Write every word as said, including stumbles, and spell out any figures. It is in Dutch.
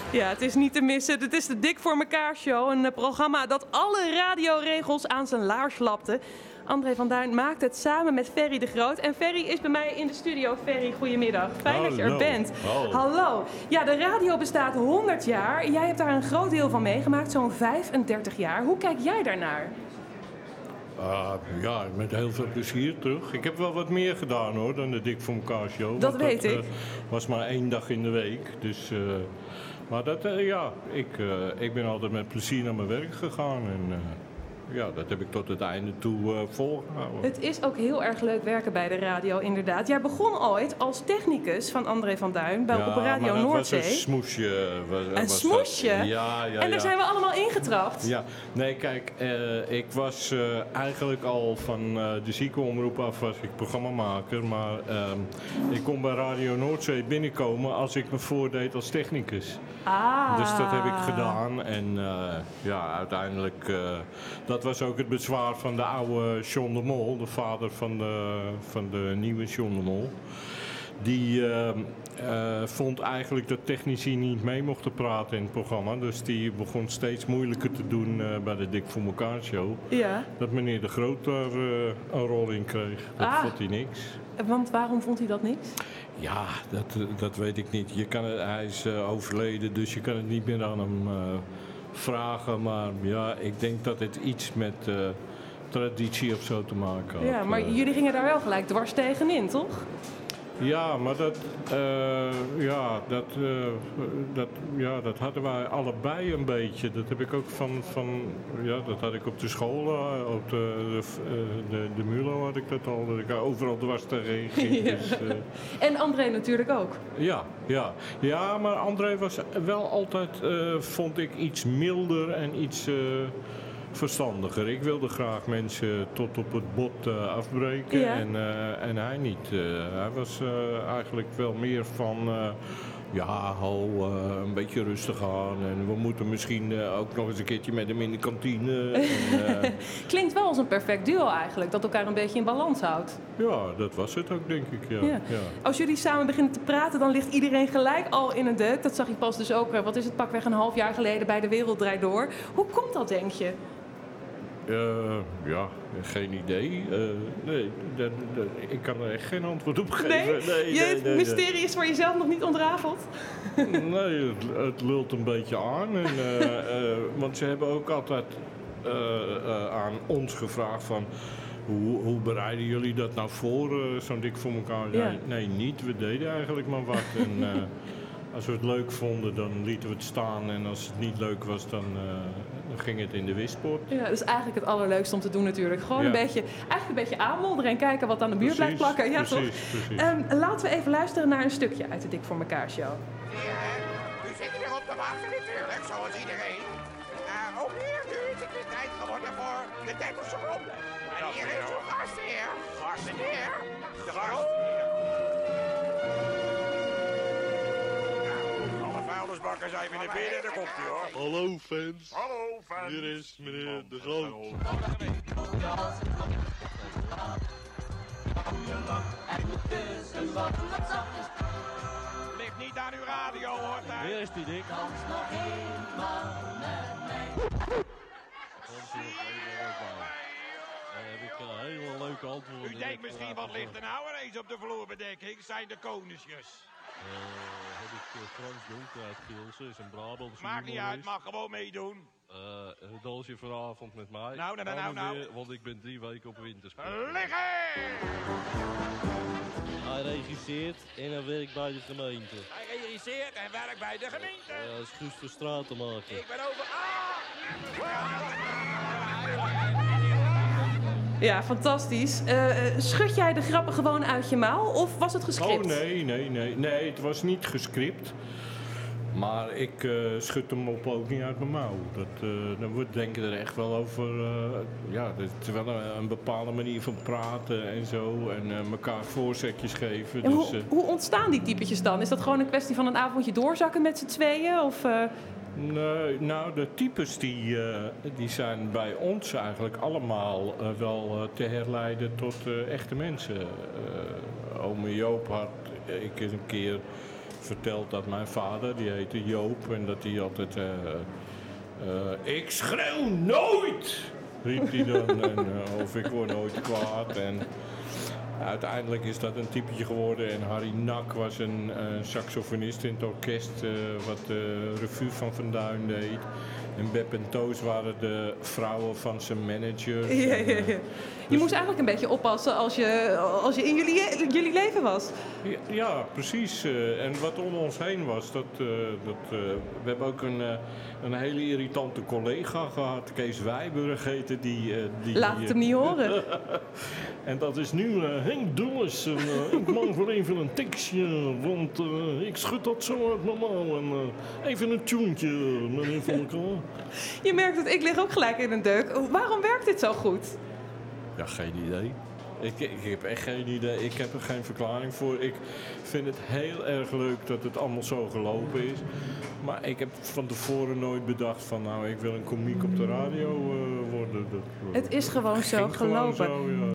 Ja, het is niet te missen. Het is de Dik voor elkaar show. Een programma dat alle radioregels aan zijn laars lapte. André van Duin maakt het samen met Ferry de Groot. En Ferry is bij mij in de studio. Ferry, goedemiddag. Fijn Hallo. dat je er bent. Hallo. Hallo. Ja, de radio bestaat honderd jaar. Jij hebt daar een groot deel van meegemaakt, zo'n vijfendertig jaar. Hoe kijk jij daarnaar? Uh, ja, met heel veel plezier terug. Ik heb wel wat meer gedaan hoor, dan de Dik voor elkaar show. Dat want weet dat, ik. Uh, was maar één dag in de week. Dus, uh, maar dat, uh, ja, ik, uh, ik ben altijd met plezier naar mijn werk gegaan. En, uh, ja, dat heb ik tot het einde toe uh, volgehouden. Het is ook heel erg leuk werken bij de radio, inderdaad. Jij begon ooit als technicus van André van Duin bij, ja, op Radio maar dat Noordzee. was een smoesje. Was, Een was smoesje? Dat. Ja, ja, en daar ja. zijn we allemaal ingetrapt. Ja, nee, kijk, uh, ik was uh, eigenlijk al van uh, de ziekenomroep af was ik programmamaker, maar uh, ik kon bij Radio Noordzee binnenkomen als ik me voordeed als technicus. Ah. Dus dat heb ik gedaan en uh, ja, uiteindelijk, uh, dat was ook het bezwaar van de oude John de Mol, de vader van de, van de nieuwe John de Mol. Die uh, uh, vond eigenlijk dat technici niet mee mochten praten in het programma. Dus die begon steeds moeilijker te doen uh, bij de Dik voor elkaar show. Ja. Dat meneer de Groot daar uh, een rol in kreeg. Dat Ah. vond hij niks. Want waarom vond hij dat niks? Ja, dat, dat weet ik niet. Je kan het, hij is uh, overleden, dus je kan het niet meer aan hem uh, vragen. Maar ja, ik denk dat het iets met uh, traditie of zo te maken had. Ja, maar uh, jullie gingen daar wel gelijk dwars tegenin, toch? Ja, maar dat, uh, ja, dat, uh, dat, ja, dat hadden wij allebei een beetje. Dat heb ik ook van, van ja, dat had ik op de school, uh, op de, de, de, de Mulo had ik dat al, dat ik overal dwars tegen ging. Ja. Dus, uh, En André natuurlijk ook. ja, ja. Ja, maar André was wel altijd, uh, vond ik, iets milder en iets... Uh, verstandiger. Ik wilde graag mensen tot op het bot uh, afbreken Ja. en, uh, en hij niet. Uh, hij was uh, eigenlijk wel meer van, uh, ja, ho, uh, een beetje rustig aan en we moeten misschien uh, ook nog eens een keertje met hem in de kantine. En, uh, Klinkt wel als een perfect duo eigenlijk, dat elkaar een beetje in balans houdt. ja, dat was het ook, denk ik. Ja. Ja. Ja. Als jullie samen beginnen te praten, dan ligt iedereen gelijk al in een deuk. Dat zag je pas dus ook, wat is het, pakweg een half jaar geleden bij De Wereld Draait Door. Hoe komt dat, denk je? Uh, ja, geen idee. Uh, nee, dat, dat, ik kan er echt geen antwoord op geven. Nee? nee, je, nee, het nee, mysterie nee. is voor jezelf nog niet ontrafeld? Nee, het, het lult een beetje aan. En, uh, uh, want ze hebben ook altijd uh, uh, aan ons gevraagd van... Hoe, hoe bereiden jullie dat nou voor, uh, zo'n Dik voor elkaar? Ja. Nee, nee, niet. We deden eigenlijk maar wat. En, uh, als we het leuk vonden, dan lieten we het staan. En als het niet leuk was, dan, uh, dan ging het in de wispot. Ja, dat is eigenlijk het allerleukste om te doen natuurlijk. Gewoon Ja. een beetje, eigenlijk een beetje aanmodderen en kijken wat aan de muur Precies, blijft plakken. Ja, precies, toch? precies. Um, laten we even luisteren naar een stukje uit de Dik voor elkaar show. U zit er weer op te wachten natuurlijk, zoals iedereen. Uh, ook hier nu is het weer tijd geworden voor de dertig seconden. En hier is uw gastheer. Meneer de Groot. Alle vuilnisbakken zijn weer naar binnen, daar komt hij hoor. Hallo fans, Hallo, fans. hier is meneer De Groot. Ligt niet aan uw radio hoor, thuis. Weer is die dik. Daar heb ik een hele leuke antwoord. U denkt misschien wat ligt er nou ineens op de vloerbedekking? Zijn de koningsjes. Uh, heb ik uh, Frans Jonker uit Gilsen, is een Brabants. Maakt niet uit, mag gewoon meedoen. Uh, dans je vanavond met mij? Nou, nou, nou, Nou, nou, weer, want ik ben drie weken op wintersport. Liggen! Hij regisseert en hij werkt bij de gemeente. Hij realiseert en werkt bij de gemeente. Uh, hij is Guus voor straat te maken. Ik ben over... Ah! Ja, fantastisch. Uh, schud jij de grappen gewoon uit je mouw of was het gescript? Oh nee, nee, nee. Nee, het was niet gescript. Maar ik uh, schud hem op ook niet uit mijn mouw. Dat, uh, dan wordt denken er echt wel over... Uh, ja, het is wel een, een bepaalde manier van praten en zo. En uh, elkaar voorzetjes geven. En Dus, hoe, uh, hoe ontstaan die typetjes dan? Is dat gewoon een kwestie van een avondje doorzakken met z'n tweeën? Of, uh... nee, nou, de types die, uh, die zijn bij ons eigenlijk allemaal uh, wel uh, te herleiden tot uh, echte mensen. Uh, ome Joop had ik eens een keer verteld dat mijn vader, die heette Joop, en dat hij altijd... Uh, uh, ik schreeuw nooit! Riep hij dan. En, uh, of ik word nooit kwaad. En uiteindelijk is dat een typetje geworden. En Harry Nak was een uh, saxofonist in het orkest uh, wat de revue van Van Duin deed. En Beb en Toos waren de vrouwen van zijn manager. Ja, ja, ja. Je dus moest eigenlijk een beetje oppassen als je, als je in jullie, jullie leven was. Ja, ja precies. Uh, en wat om ons heen was, dat, uh, dat, uh, we hebben ook een, uh, een hele irritante collega gehad. Kees Wijburg heette die. Uh, die Laat het hem niet horen. En dat is nu uh, Henk Dulles. En, uh, ik mag wel even een tekstje, want uh, ik schud dat zo uit mijn mouw. En uh, even een tuentje, meneer Van der Kamp. Je merkt het, ik lig ook gelijk in een deuk. Waarom werkt dit zo goed? Ja, geen idee. Ik, ik heb echt geen idee. Ik heb er geen verklaring voor. Ik vind het heel erg leuk dat het allemaal zo gelopen is. Maar ik heb van tevoren nooit bedacht van... nou, ik wil een komiek op de radio uh, worden. Dat, uh, Het is gewoon zo ging gewoon gelopen. zo, ja.